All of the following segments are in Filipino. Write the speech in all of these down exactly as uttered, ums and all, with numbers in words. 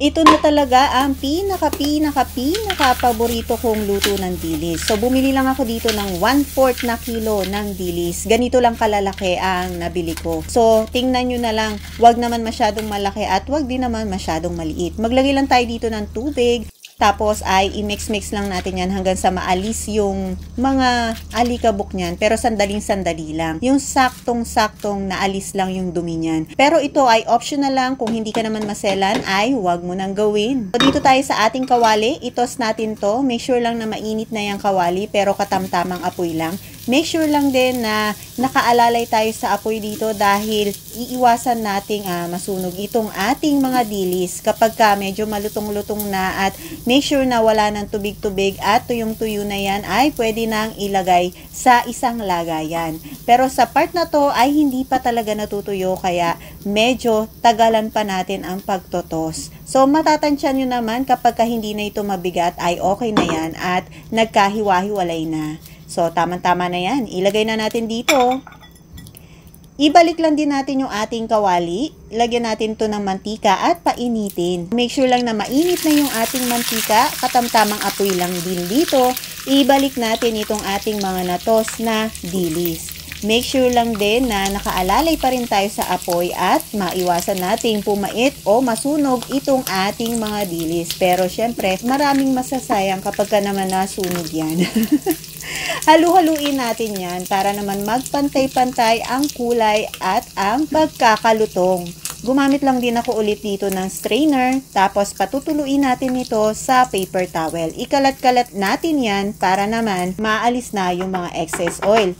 Ito na talaga ang pinaka pinaka pinaka paborito kong luto ng dilis. So bumili lang ako dito ng one fourth na kilo ng dilis. Ganito lang kalalaki ang nabili ko. So tingnan nyo na lang, wag naman masyadong malaki at wag din naman masyadong maliit. Maglagay lang tayo dito ng tubig. Tapos ay i-mix-mix lang natin yan hanggang sa maalis yung mga alikabok niyan. Pero sandaling-sandali lang. Yung saktong-saktong naalis lang yung dumi niyan. Pero ito ay optional lang. Kung hindi ka naman maselan ay huwag mo nang gawin. So dito tayo sa ating kawali. Itos natin to. Make sure lang na mainit na yung kawali pero katamtamang apoy lang. Make sure lang din na nakaalalay tayo sa apoy dito dahil iiwasan nating ah, masunog itong ating mga dilis kapag ka medyo malutong-lutong na, at make sure na wala ng tubig-tubig at tuyong-tuyo na yan ay pwede nang ilagay sa isang lagayan. Pero sa part na to ay hindi pa talaga natutuyo kaya medyo tagalan pa natin ang pagtotos. So matatansyan nyo naman kapag ka hindi na ito mabigat ay okay na yan at nagkahiwa-hiwalay na. So, tama-tama na yan. Ilagay na natin dito. Ibalik lang din natin yung ating kawali. Lagyan natin to ng mantika at painitin. Make sure lang na mainit na yung ating mantika. Katamtamang apoy lang din dito. Ibalik natin itong ating mga natos na dilis. Make sure lang din na nakaalalay pa rin tayo sa apoy at maiwasan nating pumait o masunog itong ating mga dilis. Pero syempre, maraming masasayang kapag ka naman nasunog yan. Halu-haluin natin yan para naman magpantay-pantay ang kulay at ang pagkakalutong. Gumamit lang din ako ulit dito ng strainer, tapos patutuluin natin ito sa paper towel. Ikalat-kalat natin yan para naman maalis na yung mga excess oil.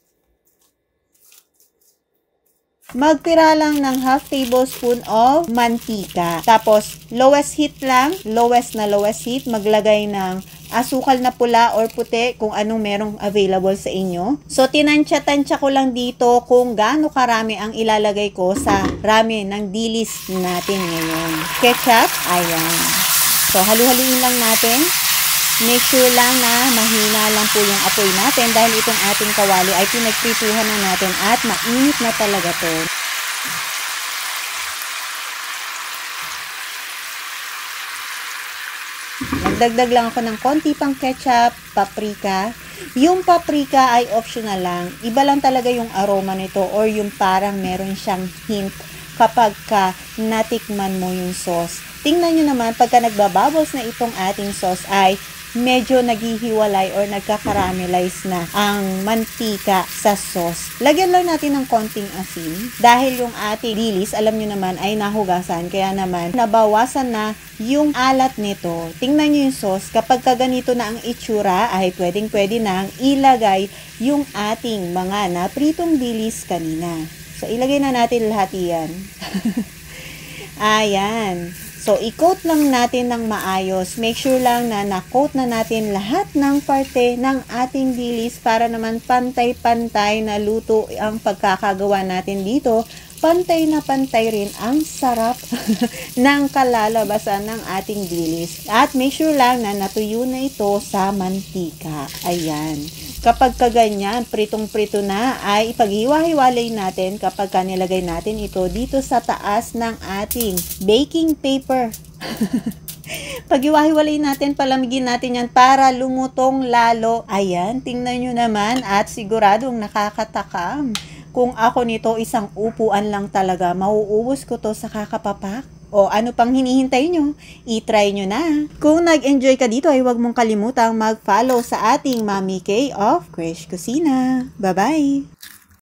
Magtira lang ng half tablespoon of mantika. Tapos, lowest heat lang, lowest na lowest heat, maglagay ng asukal na pula or puti kung anong merong available sa inyo. So, tinansya-tansya ko lang dito kung gaano karami ang ilalagay ko sa rami ng dilis natin ngayon. Ketchup, ayan. So, halu-haluin lang natin. Make sure lang na mahina lang po yung apoy natin dahil itong ating kawali ay pinagprituhan na natin at mainit na talaga to. Nagdagdag lang ako ng konti pang ketchup, paprika. Yung paprika ay optional lang. Iba lang talaga yung aroma nito or yung parang meron siyang hint kapag ka natikman mo yung sauce. Tingnan nyo naman pagka nagbabubbles na itong ating sauce ay medyo naghihiwalay or nagkakaramelize na ang mantika sa sauce. Lagyan lang natin ng konting asin dahil yung ating dilis, alam nyo naman, ay nahugasan. Kaya naman, nabawasan na yung alat nito. Tingnan nyo yung sauce. Kapag kaganito na ang itsura, ay pwedeng-pwede nang ilagay yung ating mga napritong dilis kanina. So, ilagay na natin lahat yan. Ayan. So, i-coat lang natin ng maayos. Make sure lang na na-coat na natin lahat ng parte ng ating dilis para naman pantay-pantay na luto ang pagkakagawa natin dito. Pantay na pantay rin ang sarap ng kalalabasan ng ating dilis. At make sure lang na natuyo na ito sa mantika. Ayan. Kapag kaganyan, pritong-prito na, ay ipaghiwa-hiwalay natin kapag kanilagay natin ito dito sa taas ng ating baking paper. Paghiwa-hiwalay natin, palamigin natin yan para lumutong lalo. Ayan, tingnan nyo naman at siguradong nakakatakam. Kung ako nito, isang upuan lang talaga, mauubos ko to sa kakapapak. O ano pang hinihintay nyo? I-try nyo na. Kung nag-enjoy ka dito ay huwag mong kalimutang mag-follow sa ating Mami K of Krish Kusina. Bye-bye!